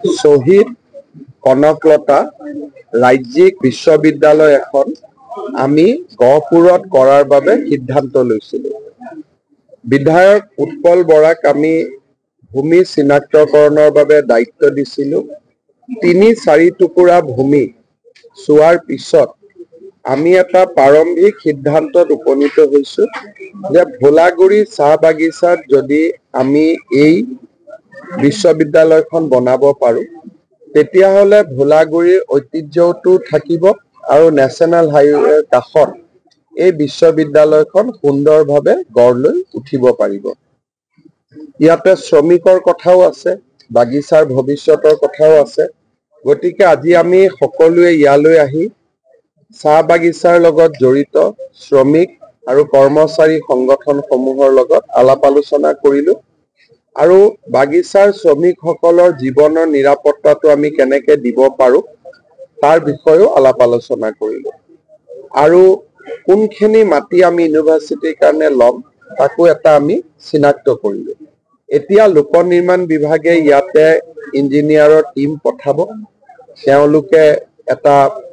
শহীদ কনকলতা ৰাজ্যিক বিশ্ববিদ্যালয় এখন আমি গহপুৰত কৰাৰ বাবে সিদ্ধান্ত লৈছিলোঁ। বিধায়ক উৎপল বৰাক আমি ভূমি চিনাক্তকৰণৰ বাবে দায়িত্ব দিছিলোঁ। ৩-৪ টুকুৰা ভূমি চোৱাৰ পিছত আমি এটা প্ৰাৰম্ভিক সিদ্ধান্তত উপনীত হৈছোঁ যে ভোলাগুৰি চাহ বাগিচাত যদি আমি এই বিশ্ববিদ্যালয়খন বনাব পাৰোঁ তেতিয়াহ'লে ভোলাগুৰিৰ ঐতিহ্যটো থাকিব আৰু নেশ্যনেল হাইৱেৰ কাষত এই বিশ্ববিদ্যালয়খন সুন্দৰভাৱে গঢ় লৈ উঠিব পাৰিব। ইয়াতে শ্ৰমিকৰ কথাও আছে, বাগিচাৰ ভৱিষ্যতৰ কথাও আছে। গতিকে আজি আমি সকলোৱে ইয়ালৈ আহি চাহ বাগিচাৰ লগত জড়িত শ্ৰমিক আৰু কৰ্মচাৰী সংগঠনসমূহৰ লগত আলাপ আলোচনা কৰিলোঁ আৰু বাগিচাৰ শ্ৰমিকসকলৰ জীৱনৰ নিৰাপত্তাটো আমি কেনেকৈ দিব পাৰোঁ তাৰ বিষয়েও আলাপ আলোচনা কৰিলোঁ আৰু কোনখিনি মাটি আমি ইউনিভাৰ্চিটিৰ কাৰণে ল'ম তাকো এটা আমি চিনাক্ত কৰিলোঁ। এতিয়া লোক নিৰ্মাণ বিভাগে ইয়াতে ইঞ্জিনিয়াৰৰ টিম পঠাব, তেওঁলোকে এটা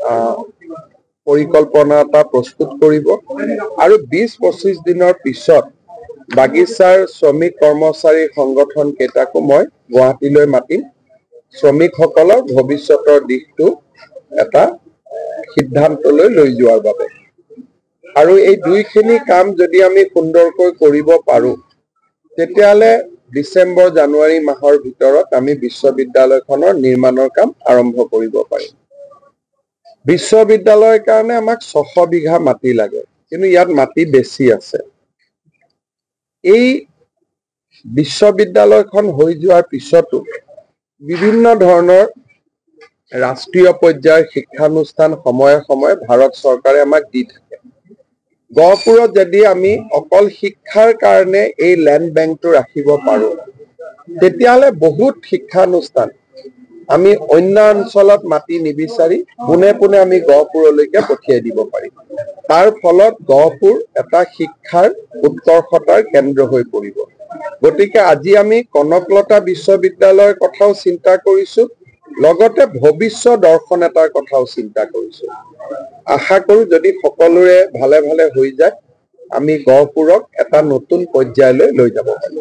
পৰিকল্পনা এটা প্ৰস্তুত কৰিব আৰু ২০-২৫ দিনৰ পিছত বাগিচাৰ শ্ৰমিক কৰ্মচাৰী সংগঠন কেইটাকো মই গুৱাহাটীলৈ মাতিম শ্ৰমিকসকলৰ ভৱিষ্যতৰ দিশটো এটা সিদ্ধান্তলৈ লৈ যোৱাৰ বাবে। আৰু এই দুইখিনি কাম যদি আমি সুন্দৰকৈ কৰিব পাৰোঁ তেতিয়াহ'লে ডিচেম্বৰ-জানুৱাৰী মাহৰ ভিতৰত আমি বিশ্ববিদ্যালয়খনৰ নিৰ্মাণৰ কাম আৰম্ভ কৰিব পাৰিম। বিশ্ববিদ্যালয়ৰ কাৰণে আমাক ৬০০ বিঘা মাটি লাগে, কিন্তু ইয়াত মাটি বেছি আছে। এই বিশ্ববিদ্যালয়খন হৈ যোৱাৰ পিছতো বিভিন্ন ধৰণৰ ৰাষ্ট্ৰীয় পৰ্যায়ৰ শিক্ষানুষ্ঠান সময়ে সময়ে ভাৰত চৰকাৰে আমাক দি থাকে। গহপুৰত যদি আমি অকল শিক্ষাৰ কাৰণে এই লেণ্ড বেংকটো ৰাখিব পাৰোঁ তেতিয়াহ'লে বহুত শিক্ষানুষ্ঠান আমি অন্য অঞ্চলত মাটি নিবিচাৰি পোনে পোনে আমি গহপুৰলৈকে পঠিয়াই দিব পাৰিম। তাৰ ফলত গহপুৰ এটা শিক্ষাৰ উৎকৰ্ষতাৰ কেন্দ্ৰ হৈ পৰিব। গতিকে আজি আমি কনকলতা বিশ্ববিদ্যালয়ৰ কথাও চিন্তা কৰিছোঁ, লগতে ভৱিষ্যত দৰ্শন এটাৰ কথাও চিন্তা কৰিছোঁ। আশা কৰোঁ যদি সকলোৰে ভালে ভালে হৈ যায় আমি গহপুৰক এটা নতুন পৰ্যায়লৈ লৈ যাব পাৰিম।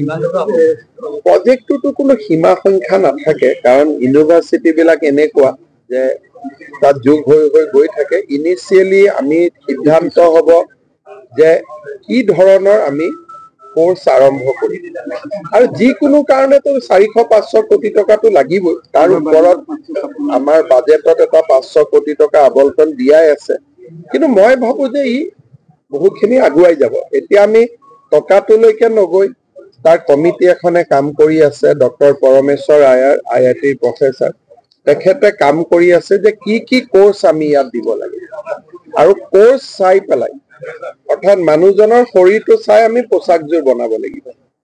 প্ৰজেক্টটোতো কোনো সীমা সংখ্যা নাথাকে, কাৰণ ইউনিভাৰ্চিটিবিলাক এনেকুৱা যে তাত যোগ হৈ হৈ গৈ থাকে। ইনিচিয়েলি আমি সিদ্ধান্ত হ'ব যে কি ধৰণৰ আমি কোৰ্চ আৰম্ভ কৰিম আৰু যিকোনো কাৰণেতো ৪০০-৫০০ কোটি টকাটো লাগিবই। তাৰ ওপৰত আমাৰ বাজেটত এটা ৫০০ কোটি টকা আবণ্টন দিয়াই আছে, কিন্তু মই ভাবোঁ যে ই বহুতখিনি আগুৱাই যাব। এতিয়া আমি টকাটোলৈকে নগৈ তাৰ কমিটি এখনে কাম কৰি আছে, ডক্টৰ পৰমেশ্বৰ আয়াৰ IITৰ প্ৰফেচাৰ, তেখেতে কাম কৰি আছে যে কি কি কোৰ্চ আমি ইয়াত দিব লাগে আৰু কোৰ্চ চাই পেলাই অৰ্থাৎ মানুহজনৰ শৰীৰটো চাই আমি পোচাকযোৰ বনাব লাগিব।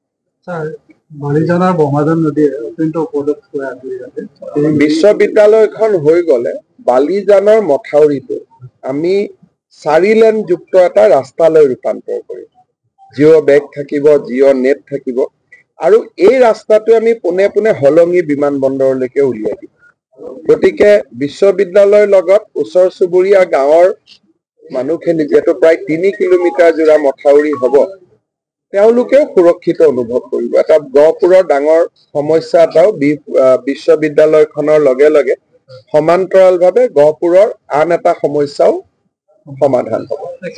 বিশ্ববিদ্যালয়খন হৈ গ'লে বালিজানৰ মথাউৰিটো আমি 4 লেনযুক্ত এটা ৰাস্তালৈ ৰূপান্তৰ কৰিম। জিঅ' বেগ থাকিব, জিঅ' নেট থাকিব আৰু এই ৰাস্তাটো আমি পোনে পোনে হলঙি বিমানবন্দৰলৈকে উলিয়াই দিম। গতিকে বিশ্ববিদ্যালয়ৰ লগত ওচৰ চুবুৰীয়া গাঁৱৰ মানুহখিনি যিহেতু প্ৰায় ৩ কিলোমিটাৰ জোৰা মথাউৰি হ'ব, তেওঁলোকেও সুৰক্ষিত অনুভৱ কৰিব। এটা গহপুৰৰ ডাঙৰ সমস্যা এটাও বিশ্ববিদ্যালয়খনৰ লগে লগে সমান্তৰালভাৱে গহপুৰৰ আন এটা সমস্যাও সমাধান হ'ব।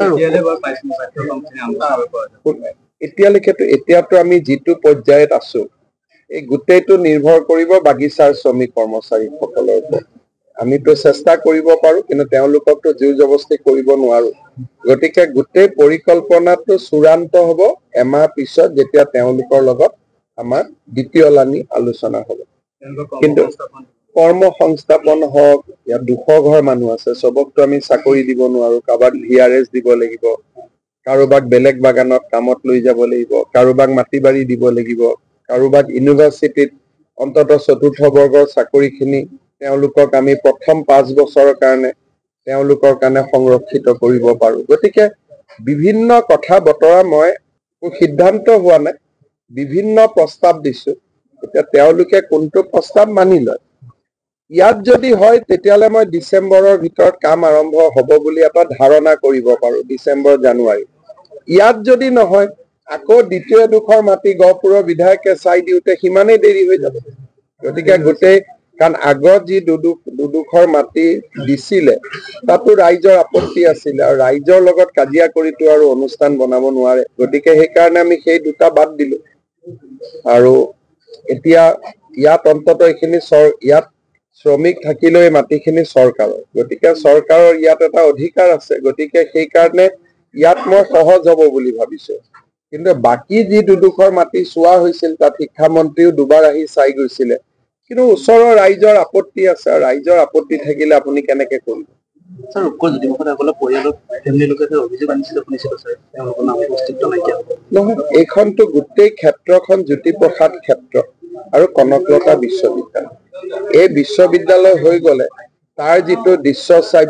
এতিয়াতো আমি যিটো পৰ্যায়ত আছো এই গোটেইটো নিৰ্ভৰ কৰিব বাগিচাৰ শ্ৰমিক কৰ্মচাৰীসকলৰ ওপৰত। আমিতো চেষ্টা কৰিব পাৰোঁ, কিন্তু তেওঁলোককতো জোৰ জবস্তি কৰিব নোৱাৰোঁ। গতিকে গোটেই পৰিকল্পনাটো চূড়ান্ত হ'ব এমাহ পিছত, যেতিয়া তেওঁলোকৰ লগত আমাৰ দ্বিতীয়লানি আলোচনা হ'ব। কিন্তু কৰ্ম সংস্থাপন হওক, ইয়াত ২০০ ঘৰ মানুহ আছে, চবকতো আমি চাকৰি দিব নোৱাৰোঁ। কাৰোবাক VRS দিব লাগিব, কাৰোবাক বেলেগ বাগানত কামত লৈ যাব লাগিব, কাৰোবাক মাটি বাৰী দিব লাগিব, কাৰোবাক ইউনিভাৰ্চিটিত অন্ততঃ ৪ৰ্থ বৰ্গৰ চাকৰিখিনি তেওঁলোকক আমি প্ৰথম 5 বছৰৰ কাৰণে তেওঁলোকৰ কাৰণে সংৰক্ষিত কৰিব পাৰোঁ। গতিকে বিভিন্ন কথা বতৰা মই সিদ্ধান্ত হোৱা নাই, বিভিন্ন প্ৰস্তাৱ দিছোঁ। এতিয়া তেওঁলোকে কোনটো প্ৰস্তাৱ মানি লয়। ইয়াত যদি হয় তেতিয়াহ'লে মই ডিচেম্বৰৰ ভিতৰত কাম আৰম্ভ হ'ব বুলি এটা ধাৰণা কৰিব পাৰোঁ, ডিচেম্বৰ জানুৱাৰী। ইয়াত যদি নহয় আকৌ দ্বিতীয় এডোখৰ মাটি গহপুৰৰ বিধায়কে চাই দিওঁতে সিমানেই দেৰি হৈ যাব। গতিকে গোটেই কাৰণ আগত যি দুডোখৰ মাটি দিছিলে তাতো ৰাইজৰ আপত্তি আছিলে আৰু ৰাইজৰ লগত কাজিয়া কৰিতো আৰু অনুষ্ঠান বনাব নোৱাৰে। গতিকে সেইকাৰণে আমি সেই দুটা বাদ দিলো। আৰু এতিয়া ইয়াত অন্তত এইখিনি ইয়াত শ্ৰমিক থাকিলেও এই মাটিখিনি চৰকাৰৰ, গতিকে চৰকাৰৰ ইয়াত এটা অধিকাৰ আছে। গতিকে সেইকাৰণে ইয়াত মই সহজ হ'ব বুলি ভাবিছো। কিন্তু বাকী যি দুডোখৰ মাটি চোৱা হৈছিল তাত শিক্ষামন্ত্ৰীও দুবাৰ আহি চাই গৈছিলে, কিন্তু ওচৰৰ ৰাইজৰ আপত্তি আছে। ৰাইজৰ আপত্তি থাকিলে আপুনি কেনেকে কৰিব? নহয়, এইখনতো গোটেই ক্ষেত্ৰখন জ্যোতিপ্ৰসাদ ক্ষেত্ৰ আৰু কনকলতা বিশ্ববিদ্যালয়। এই বিশ্ববিদ্যালয় হৈ গলে তাৰ যিটো দৃশ্য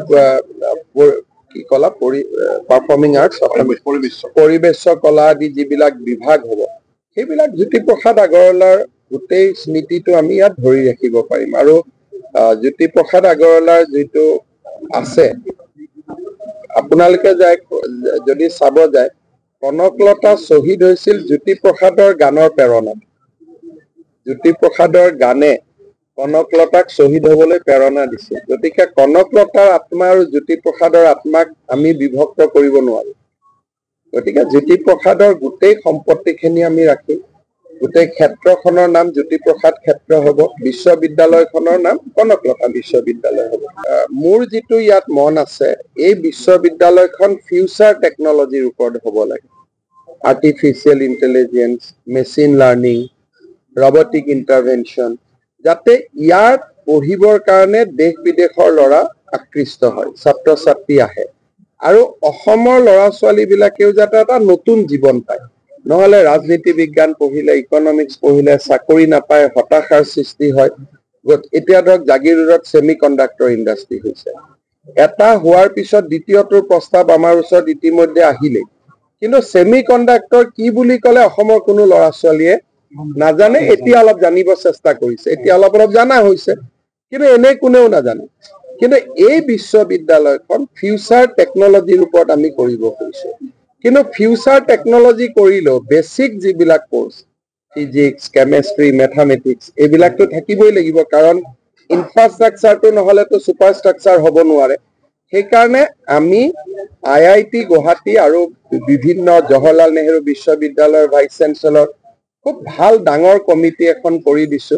কি কলা পাৰফৰ্মিং আৰ্টছ, পৰিবেশ কলা আদি যিবিলাক বিভাগ হ'ব, সেইবিলাক জ্যোতিপ্ৰসাদ আগৰৱালাৰ গোটেই স্মৃতিটো আমি ইয়াত ধৰি ৰাখিব পাৰিম। আৰু জ্যোতিপ্ৰসাদ আগৰৱালাৰ যিটো আছে, আপোনালোকে যদি চাব যায় কনকলতা শ্বহীদ হৈছিল জ্যোতিপ্ৰসাদৰ গানৰ প্ৰেৰণাত। জ্যোতিপ্ৰসাদৰ গানে কনকলতাক শ্বহীদ হবলৈ প্ৰেৰণা দিছিল। গতিকে কনকলতাৰ আত্মা আৰু জ্যোতিপ্ৰসাদৰ আত্মাক আমি বিভক্ত কৰিব নোৱাৰো। গতিকে জ্যোতিপ্ৰসাদৰ গোটেই সম্পত্তিখিনি আমি ৰাখিম। গোটেই ক্ষেত্ৰখনৰ নাম জ্যোতিপ্ৰসাদ ক্ষেত্ৰ হ'ব, বিশ্ববিদ্যালয়খনৰ নাম কনকলতা বিশ্ববিদ্যালয় হ'ব। মোৰ যিটো ইয়াত মন আছে, এই বিশ্ববিদ্যালয়খন ফিউচাৰ টেকনলজিৰ ওপৰত হ'ব লাগে। Artificial intelligence, machine learning, robotic intervention, যাতে ইয়াত পঢ়িবৰ কাৰণে দেশ বিদেশৰ ল'ৰা আকৃষ্ট হয়, ছাত্ৰ ছাত্ৰী আহে। আৰু অসমৰ ল'ৰা ছোৱালীবিলাকেও যাতে এটা নতুন জীৱন পায়। নহলে ৰাজনীতি বিজ্ঞান পঢ়িলে, ইকনমিক্স পঢ়িলে চাকৰি নাপায়, হতাশাৰ সৃষ্টি হয়। এতিয়া ধৰক জাগিৰোডত ছেমি কণ্ডাক্টৰ ইণ্ডাষ্ট্ৰি হৈছে, এটা হোৱাৰ পিছত দ্বিতীয়টোৰ প্ৰস্তাৱ আমাৰ ওচৰত ইতিমধ্যে আহিলেই। কিন্তু ছেমি কণ্ডাক্টৰ কি বুলি ক'লে অসমৰ কোনো ল'ৰা ছোৱালীয়ে নাজানে। এতিয়া অলপ জানিব চেষ্টা কৰিছে, এতিয়া অলপ জানা হৈছে, কিন্তু এনে কোনেও নাজানে। কিন্তু এই বিশ্ববিদ্যালয়খন ফিউচাৰ টেকনলজিৰ ওপৰত আমি কৰিব খুজিছো। কিন্তু ফিউচাৰ টেকনলজি কৰিলেও বেছিক যিবিলাক কোৰ্চ, ফিজিক্স, কেমেষ্ট্ৰি, মেথামেটিক্স, এইবিলাকতো থাকিবই লাগিব। কাৰণ ইনফ্ৰাষ্ট্ৰাকচাৰটো নহলেতো ছুপাৰ ষ্ট্ৰাকচাৰ হ'ব নোৱাৰে। সেইকাৰণে আমি IIT গুৱাহাটী আৰু বিভিন্ন জৱাহৰলাল নেহৰু বিশ্ববিদ্যালয়ৰ ভাইচ চেঞ্চেলৰ খুব ভাল ডাঙৰ কমিটি এখন কৰি দিছো।